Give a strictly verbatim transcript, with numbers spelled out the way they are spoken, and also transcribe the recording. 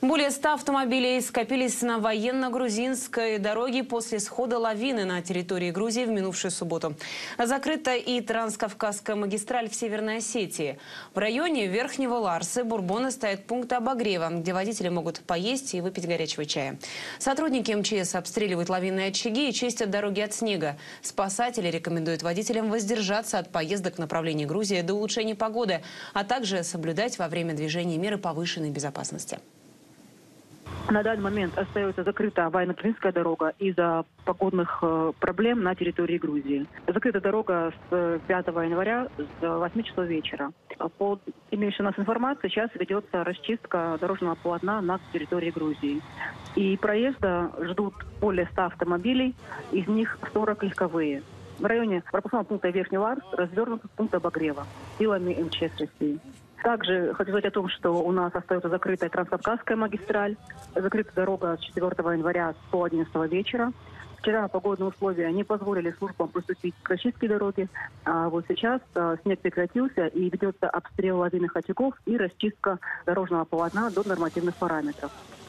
Более ста автомобилей скопились на военно-грузинской дороге после схода лавины на территории Грузии в минувшую субботу. Закрыта и Транскавказская магистраль в Северной Осетии. В районе Верхнего Ларсы Бурбона стоит пункт обогрева, где водители могут поесть и выпить горячего чая. Сотрудники МЧС обстреливают лавинные очаги и чистят дороги от снега. Спасатели рекомендуют водителям воздержаться от поездок в направлении Грузии до улучшения погоды, а также соблюдать во время движения меры повышенной безопасности. На данный момент остается закрыта военно-грузинская дорога из-за погодных э, проблем на территории Грузии. Закрыта дорога с пятого января с восьми часов вечера. По имеющей у нас информации, сейчас ведется расчистка дорожного полотна на территории Грузии. И проезда ждут более ста автомобилей, из них сорок легковые. В районе пропускного пункта Верхний Ларс развернут пункт обогрева силами МЧС России. Также хочу сказать о том, что у нас остается закрытая Транскавказская магистраль, закрыта дорога с четвёртого января с пол одиннадцатого вечера. Вчера погодные условия не позволили службам приступить к расчистке дороги, а вот сейчас а, снег прекратился и ведется обстрел лавинных очагов и расчистка дорожного полотна до нормативных параметров.